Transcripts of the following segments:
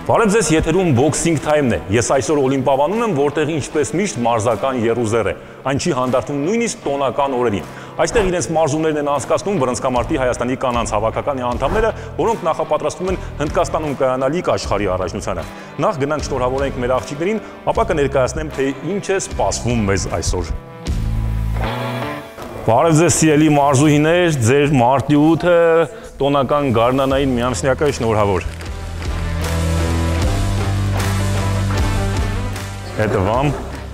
Բարև ձեզ, եթերում Boxing Time-ն է։ Ես այսօր Օլիմպիադանում եմ, որտեղ ինչպես միշտ մարզական եռուզեռ է։ Այն չի հանդարտվում նույնիսկ տոնական օրերին։ Այստեղ իրենց մարզումներն են անցկացնում բռնցքամարտի Հայաստանի կանանց հավաքականի անդամները, որոնք նախապատրաստվում են Հնդկաստանում կայանալիք աշխարհի առաջնությանը։ Նախ գնանք շնորհավորենք մեր աղջիկներին, ապա կներկայացնեմ, թե ինչ է սպասվում մեզ այսօր։ Բարև ձեզ, սիրելի մարզուհիներ, ձեր մարտի 8-ը տոնական գարնանային միամսնյակը շնորհավոր։ Это вам.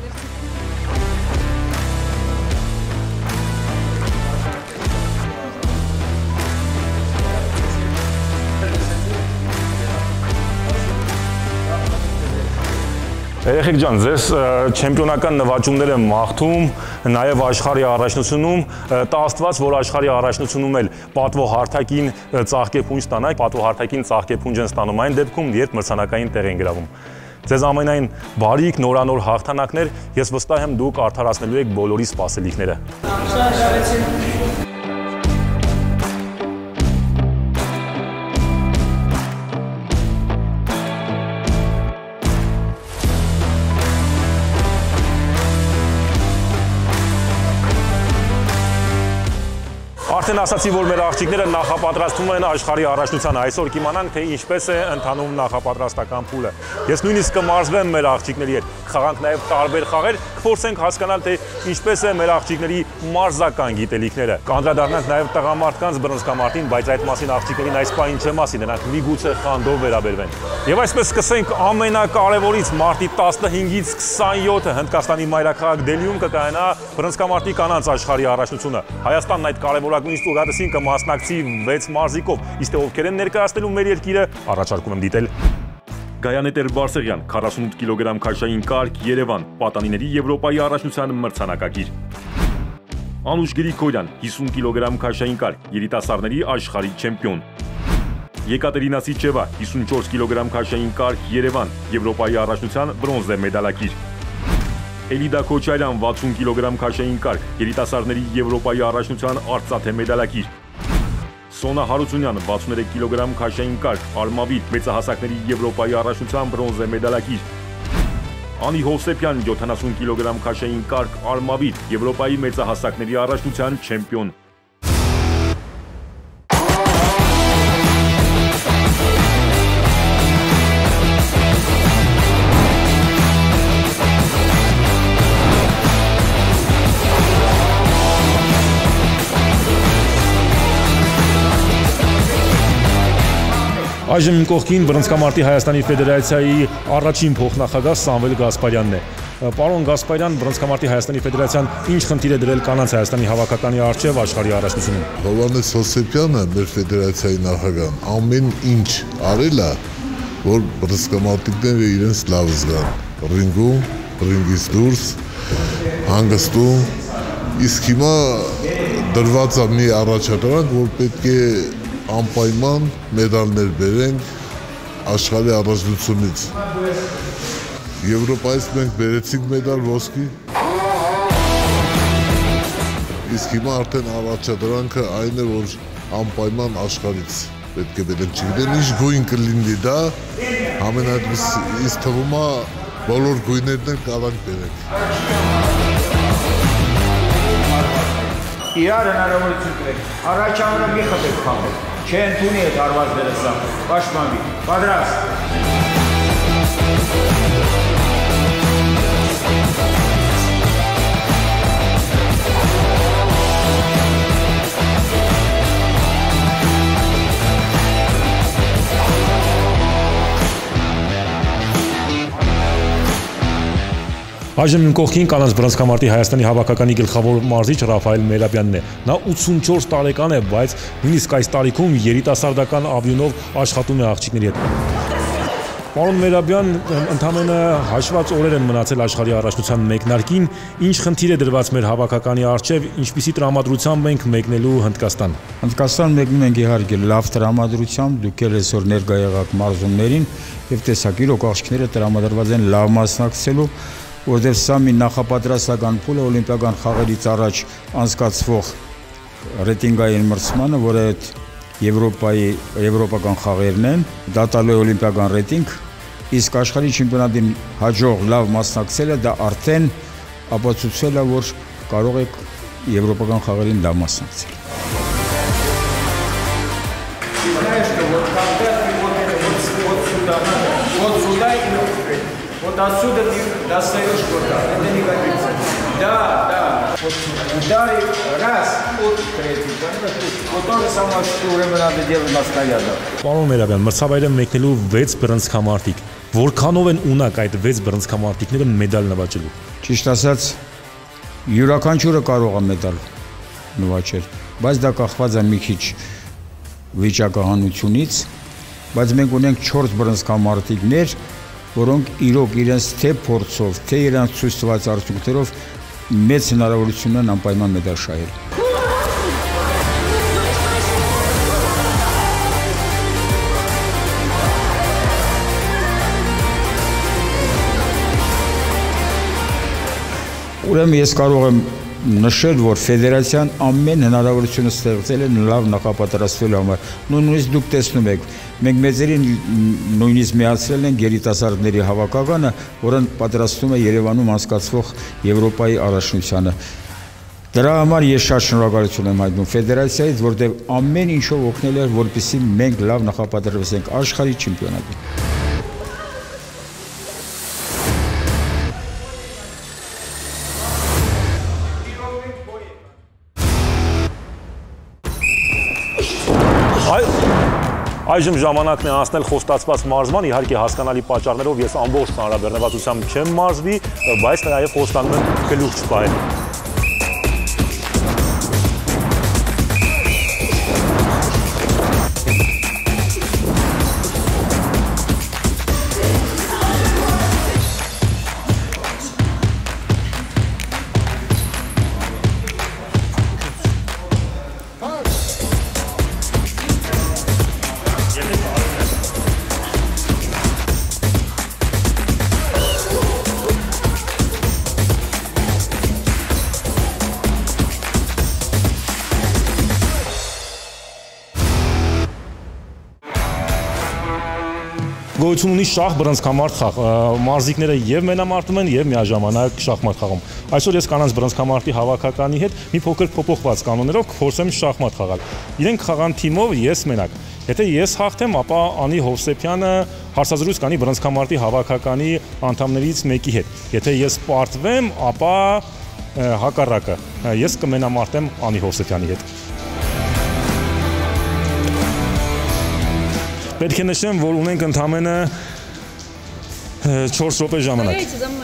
Երեխեք ջան, ձեզ չեմպիոնական նվաճումներ եմ մաղթում, նաև աշխարհի առաջնությունում, տա Աստված, որ աշխարհի առաջնությունում էլ պատվո հարթակին ծաղկեփունջ ստանաք, պատվո հարթակին ծաղկեփունջ են ստանում այն դեպքում, երբ մրցանակային տեղ են գրավում։ Ձեզ ամենայն բարիք, նորանոր հաղթանակներ, ես վստահ եմ դուք արդարացնելու եք բոլորի սպասելիքները։ Արդեն ասացի, որ մեր աղջիկները նախապատրաստվում են աշխարհի առաջնությանը։ Այսօր կիմանանք, թե ինչպես է ընթանում նախապատրաստական փուլը։ Ես նույնիսկ կմարզվեմ մեր աղջիկների հետ։ Խաղանք նաև տարբեր խաղեր, կփորձենք հասկանալ, թե ինչպես է մեր աղջիկների մարզական գիտելիքները։ Կանդրադառնանք նաև տղամարդկանց բռնցքամարտին, բայց այդ մասին աղջիկներին այս պահին չեմ ասի, նրանք միգուցե խանդով վերաբերվեն։ Եվ այսպես սկսենք ամենակարևորից մարտի 15-ից 27-ը Հնդկաստանի մայրաքաղաք Դելիում կկայանա բռնցքամարտի կանանց աշխարհի առաջնությունը։ Հայաստանն այդ կարևորագույն ստուգադասին կմասնակցի 6 մարզիկով, իսկ ովքեր են ներկայացնելու մեր երկիրը, առաջարկում եմ դիտել։ Գայանե Տեր-Բարսեղյան, 48 կիլոգրամ քաշային կարգ, Երևան, պատանիների Եվրոպայի առաջնության մրցանակակիր։ Անուշ Գրիգորյան, 50 կիլոգրամ քաշային կարգ, երիտասարդների աշխարհի չեմպիոն։ Եկատերինա Սիչևա, 54 կիլոգրամ քաշային կարգ, Երևան, Եվրոպայի առաջնության բրոնզե մեդալակիր։ Էլիդա Քոչարյան, 60 կիլոգրամ քաշային կարգ, երիտասարդների Եվրոպայի առաջնության արծաթե մեդալակիր։ Սոնա Հարությունյան, 63 կիլոգրամ քաշային կարգ, Արմավիր, մեծահասակների Եվրոպայի առաջնության բրոնզե մեդալակիր։ Անի Հովսեփյան, 70 կիլոգրամ քաշային կարգ, Արմավիր, Եվրոպայի մեծահասակների առաջնության չեմպիոն։ Այժմ իմ կողքին բռնցքամարտի Հայաստանի Ֆեդերացիայի առաջին փոխնախագահ Սամվել Գասպարյանն է։ Պարոն Գասպարյան, բռնցքամարտի Հայաստանի Ֆեդերացիան ինչ խնդիր է դրել կանանց Հայաստանի հավաքականի առջև աշխարհի առաջնությունում։ Հովհաննես Հովսեփյանը, մեր ֆեդերացիայի նախագահն, ամեն ինչ արել է, որ բռնցքամարտիկները իրենց լավ զգան։ Ռինգում, ռինգից դուրս, հանգստում, իսկ հիմա դրված է մի առաջադրանք, որ պետք է անպայման մեդալներ բերենք աշխարհի առաջնությունից։ Եվրոպայից մենք բերեցինք մեդալ ոսկի։ Իսկ հիմա արդեն առաջադրանքը այն է, որ անպայման աշխարհից պետք է բերենք։ Չգիտեմ ինչ գույն կլինի դա, ամենայնպես ինձ թվում է բոլոր գույներն էլ կարանք բերենք։ Իրար հնարավորություն կրեք, առաջամրը մի խտեք խաղել, չեն թունի հետ արված դերսա, պաշտպանվի, պատրաստ։ Այժմ իմ կողքին կանանց բռնցքամարտի Հայաստանի հավաքականի գլխավոր մարզիչ Ռաֆայել Մերաբյանն է։ Նա 84 տարեկան է, բայց նույնիսկ այս տարիքում երիտասարդական ավյունով աշխատում է աղջիկների հետ։ Պարոն Մերաբյան, ընդամենը հաշված օրեր են մնացել աշխարհի առաջնության մեկնարկին, ինչ խնդիր է դրված մեր հավաքականի առջև, ինչպիսի տրամադրությամբ ենք մեկնելու Հնդկաստան։ Հնդկաստան մեկնում ենք իհարկե լավ տրամադրությամբ, դուք էլ այսօր ներկա եղաք մարզումներին եւ տեսաք իրոք աղջիկները տրամադրված են լավ մասնակցելու, որտեղ սա մի նախապատրաստական փուլ է օլիմպիական խաղերից առաջ անցկացվող ռեյտինգային մրցմանը, որը եվրոպական խաղերն են, դա տալու է օլիմպիական ռեյտինգ, իսկ աշխարհի չեմպիոնատին հաջող լավ մասնակցելը դա արդեն ապացուցել է, որ կարող եք եվրոպական խաղերին լավ մասնակցել։ Вот отсюда ты достаешь куда. Это не годится. Да. Вот ударив раз, вот третий. Вот то же самое, что время надо делать на снарядах. Պարոն Մերաբյան, մրցավայրը մեկնելու 6 բռնցքամարտիկ, որքանով են ունակ այդ 6 բռնցքամարտիկները մեդալ նվաճելու։ Ճիշտ ասած, յուրաքանչյուրը կարող է մեդալ նվաճել, բայց դա կախված է մի քիչ վիճակահանությունից, բայց մենք ունենք 4 բռնցքամարտիկներ, որոնք իրոք իրենց թե փորձով, թե իրենց ցույց տված արդյունքներով մեծ հնարավորություն ունեն անպայման մեդալ շահել։ Ուրեմն ես կարող եմ նշել, որ ֆեդերացիան ամեն հնարավորությունը ստեղծել է լավ նախապատրաստվելու համար։ Նույնիսկ դուք տեսնում եք, մենք մեծերին նույնիսկ միացրել ենք երիտասարդների հավաքականը, որը պատրաստում է Երևանում անցկացվող Եվրոպայի առաջնությանը։ Դրա համար ես շատ շնորհակալություն եմ հայտնում ֆեդերացիայից, որտեղ ամեն ինչով օգնել է, որպեսզի մենք լավ նախապատրաստվենք աշխարհի չեմպիոնատին։ Այժմ ժամանակն է անցնել խոստացված մարզման, իհարկե հասկանալի պատճառներով ես ամբողջ հանրաբեռնվածությամբ չեմ մարզվի, բայց նաև խոստանում եմ գլուխ չպահել։ Գոյություն ունի շախ բռնցքամարտ խաղ, մարզիկները եւ մենամարտում են եւ միաժամանակ շախմատ խաղում։ Այսօր ես կանանց բռնցքամարտի հավաքականի հետ մի փոքր փոփոխված կանոններով կփորձեմ շախմատ խաղալ։ Իրենք խաղան թիմով, ես մենակ։ Եթե ես հաղթեմ, ապա Անի Հովսեփյանը հարցազրույց կանի բռնցքամարտի հավաքականի անդամներից մեկի հետ։ Եթե ես պարտվեմ, ապա հակառակը, ես կմենամարտեմ Անի Հովսեփյանի հետ։ Պետք է նշեմ, որ ունենք ընդամենը 4 րոպե ժամանակ։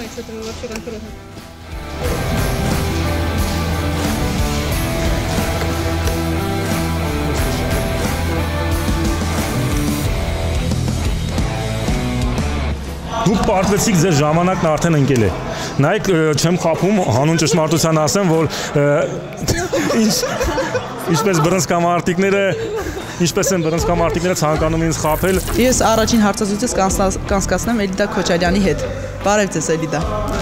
Դուք պարտվեցիք, ձեր ժամանակն արդեն ընկել է։ Նայեք, չեմ խաբում, հանուն ճշմարտության ասեմ, որ ինչպես բռնցքամարտիկները Ինչպես են բռնցքամարտիկները ցանկանում ինձ խաբել։ Ես առաջին հարցազրույցս կանցկացնեմ Էլիդա Քոչարյանի հետ։ Բարև ձեզ Էլիդա։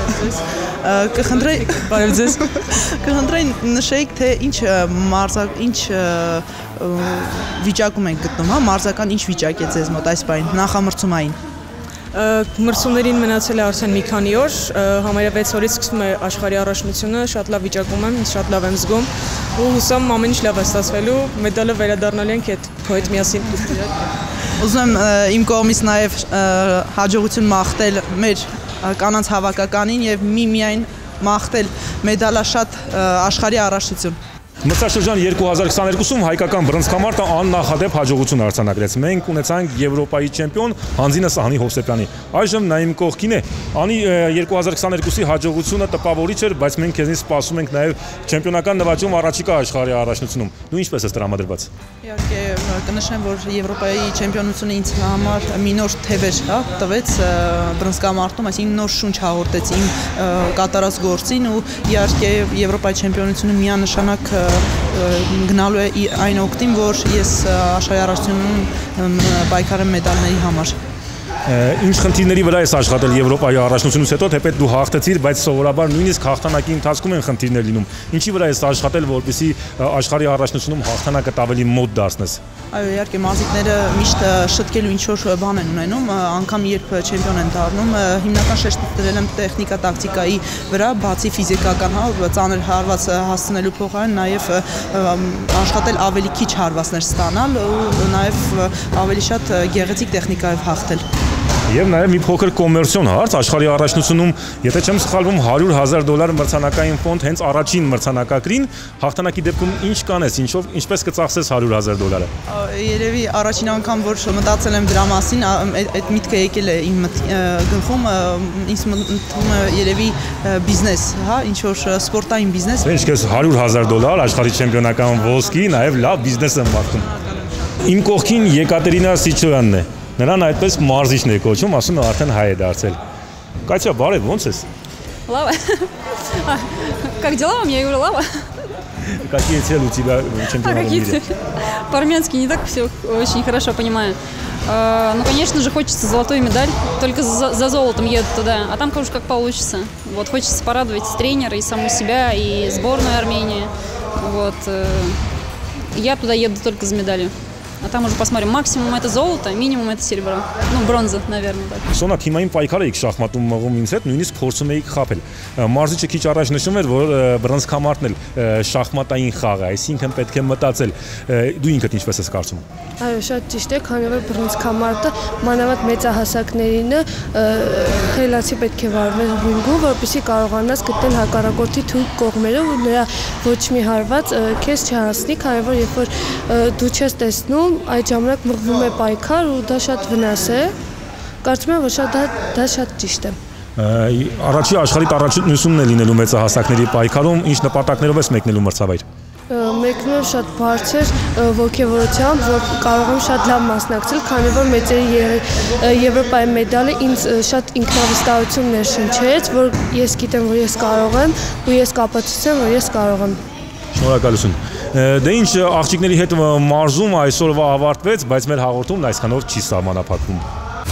Կխնդրեի նշեիք, թե ինչ վիճակում ենք գտնում, հա, մարզական ինչ վիճակ է ձեզ մոտ այս պահին, նախամրցումային։ Մրցումներին մնացել է արդեն մի քանի օր, համարյա 6 օրից սկսվում է աշխարհի առաջնությունը, շատ լավ վիճակում եմ, շատ լավ եմ զգում ու հուսամ ամեն ինչ լավ է ստացվելու, մեդալը վերադառնալու ենք քո հետ միասին։ Ուզում եմ իմ կողմից նաև հաջողություն մաղթել մեր կանանց հավաքականին եւ միմիայն մաղթել մեդալաշատ աշխարհի առաջնություն։ Մրցաշրջան 2022-ում հայկական բռնցքամարտը աննախադեպ հաջողություն արձանագրեց։ Մենք ունեցանք Եվրոպայի չեմպիոն Հանձինս Անի Հովսեփյանի։ Այժմ նա իմ կողքին է։ Անի 2022-ի հաջողությունը տպավորիչ էր, բայց մենք քեզնից սպասում ենք նաև չեմպիոնական նվաճում առաջիկա աշխարհի առաջնությունում։ Դու ինչպես ես տրամադրված։ Իհարկե կնշեմ, որ Եվրոպայի չեմպիոնությունը ինձ համար մի նոր թևեր տվեց բռնցքամարտում, այսինքն նոր շունչ հաղորդեց իմ կատարած գործին ու իհարկե Եվրոպայի չեմպիոնությունը միանշանակ գնալու է այն օգտին, որ ես աշխարհի առաջնությունում պայքարեմ մեդալների համար։ Ինչ խնդիրների վրա ես աշխատել Եվրոպայի առաջնությունից հետո, թեպետ դու հաղթեցիր, բայց սովորաբար նույնիսկ հաղթանակի ընթացքում են խնդիրներ լինում։ Ինչի վրա ես աշխատել, որպեսզի աշխարհի առաջնությունում հաղթանակը ավելի մոտ դարձնես։ Այո, իհարկե մարզիկները միշտ շտկելու ինչ որ բան են ունենում, անգամ երբ չեմպիոն են դառնում, հիմնական շեշտը դրել եմ տեխնիկա, տակտիկայի վրա, բացի ֆիզիկական, ծանր հարված հասցնելու փոխարեն նաև աշխատել ավելի քիչ հարվածներ ստանալ ու նաև ավելի շատ գեղեցիկ տեխնիկայով հաղթել։ Եվ նաև մի փոքր կոմերցիոն հարց, աշխարհի առաջնությունում, եթե չեմ սխալվում, $100,000 մրցանակային ֆոնդ հենց առաջին մրցանակակրին, հաղթանակի դեպքում ինչ կանես, ինչպես կծախսես $100,000։ Երևի առաջին անգամ որ մտածել եմ դրա մասին, այդ միտքը եկել է իմ գլխում, ինձ մտնում է երևի բիզնես, հա, ինչ որ սպորտային բիզնես։ Ինչ կես $100,000 աշխարհի չեմպիոնական ոսկի, նաև լավ բիզնես եմ մաղթում։ Իմ կողքին Եկատերինա Սիչոյանն է։ Նրան այդպես մարզիչն է կոչում, ասում է արդեն հայ է դարձել։ Կատյա, բարև, ոնց ես։ Лава. Как дела вам? Я говорю, Лава. Какие цели у тебя в чемпионате мира? По-армянски не так все очень хорошо понимаю. Ну, конечно же, хочется золотую медаль. Только за золотом еду туда. А там уж как получится. Вот, хочется порадовать тренера и саму себя, и сборную Армении. Вот. Я туда еду только за медалью. А там уже посмотрим. Максимум это золото, минимум это серебро. Ну, бронза, наверное, так. Սոնա թիմային պայքար էիք շախմատում մղում ինձ հետ, նույնիսկ փորձում էիք խաբել։ Մարզիչը քիչ առաջ նշում էր, որ բռնցքամարտն էլ շախմատային խաղ է, այսինքն պետք է մտածել։ Դու ինքդ ինչպես ես կարծում։ Այո, շատ ճիշտ է, քանի որ բռնցքամարտը մանավանդ մեծահասակներին խելացի պետք է վարվել ռինգում, որպեսզի կարողանաս գտնել հակառակորդի թույլ կողմերը ու նրա ոչ մի հարված քեզ չհասնի, քանի որ երբ որ դու չես տեսնում այդ ժամանակ մղվում է պայքար ու դա շատ վնաս է։ Կարծում եմ, որ դա շատ ճիշտ է։ Առաջի աշխարհի առաջնությունն է լինելու մեծահասակների պայքարում, ինչ նպատակներով ես մեկնելու մրցավայր։ Մեկնում շատ բարձր ոգևորությամբ, որ կարող եմ շատ լավ մասնակցել, քանի որ մեծերի Եվրոպայի մեդալը ինձ շատ ինքնավստահություն ներշնչեց, որ ես գիտեմ, որ ես կարող եմ ու ես կապացուցեմ, որ ես կարող եմ։ Շնորհակալություն։ Դե ինչ աղջիկների հետ մարզում այսօրվա ավարտվեց, բայց մեր հաղորդումն այսքանով չի սահմանափակվում։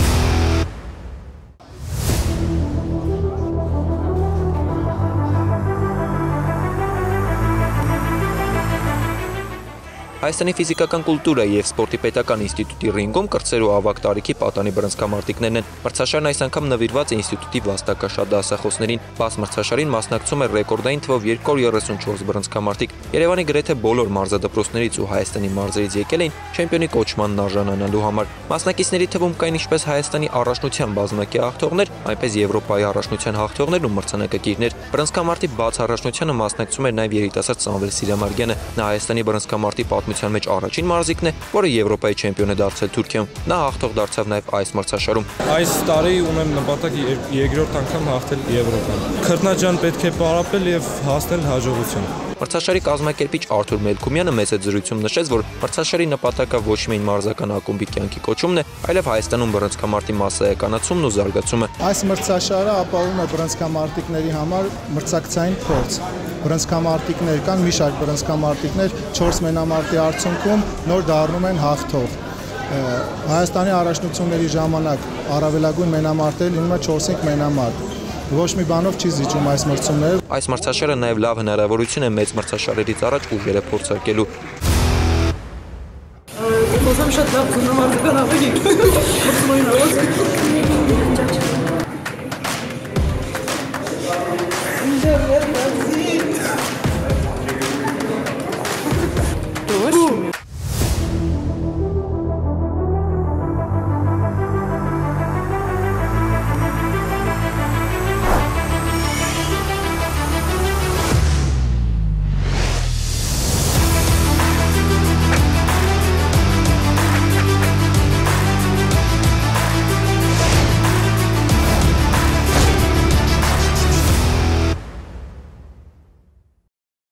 Հայաստանի ֆիզիկական կուլտուրայի և սպորտի պետական ինստիտուտի ռինգում կրտսեր ու ավագ տարիքի պատանի բռնցքամարտիկներն են։ Մրցաշարն այս անգամ նվիրված է ինստիտուտի վաստակաշատ դասախոսներին։ Բաց մրցաշարին մասնակցում է ռեկորդային թվով 234 բռնցքամարտիկ։ Երևանի գրեթե բոլոր մարզադպրոցներից ու Հայաստանի մարզերից եկել էին չեմպիոնի կոչմանն արժանանալու համար։ Մասնակիցների թվում կային ինչպես Հայաստանի առաջնության բազմակի հաղթողներ, այնպես Եվրոպայի առաջնության հաղթողներ ու մրցանակակիրներ։ Բռնցքամարտի բաց առաջնությանը մասնակցում էր նաև երիտասարդ Սամվել Սիրամարգյանը։ Նա Հայաստանի բռնցքամարտի պատմության մեջ առաջին մարզիկն է, որը Եվրոպայի չեմպիոն է դարձել Թուրքիայում։ Նա հաղթող դարձավ նաև այս մրցաշարում։ Այս տարի ունեմ նպատակ երկրորդ անգամ հաղթել Եվրոպան։ Քրտնաջան պետք է պարապել եւ հասնել հաջողություն։ Մրցաշարի կազմակերպիչ Արթուր Մելքումյանը մեծ զրույցում նշեց, որ մրցաշարի նպատակը ոչ միայն մարզական ակումբի կյանքի կոչումն է, այլև Հայաստանում բռնցքամարտի մասսայականացումն ու զարգացումը։ Այս մրցաշարը ապահովում է բռնցքամարտիկների համար մրցակցային փորձ։ Բռնցքամարտիկներ կան, մի շարք բռնցքամարտիկներ 4 մենամարտի արդյունքում նոր դառնում են հաղթող։ Հայաստանի առաջնությունների ժամանակ առավելագույն մենամարտերը լինում է 4-5 մենամարտ։ Ոչ մի բանով չի զիջում այս մրցումները։ Այս մրցաշարը նաև լավ հնարավորություն է մեծ մրցաշարերից առաջ ուժերը փորձարկելու։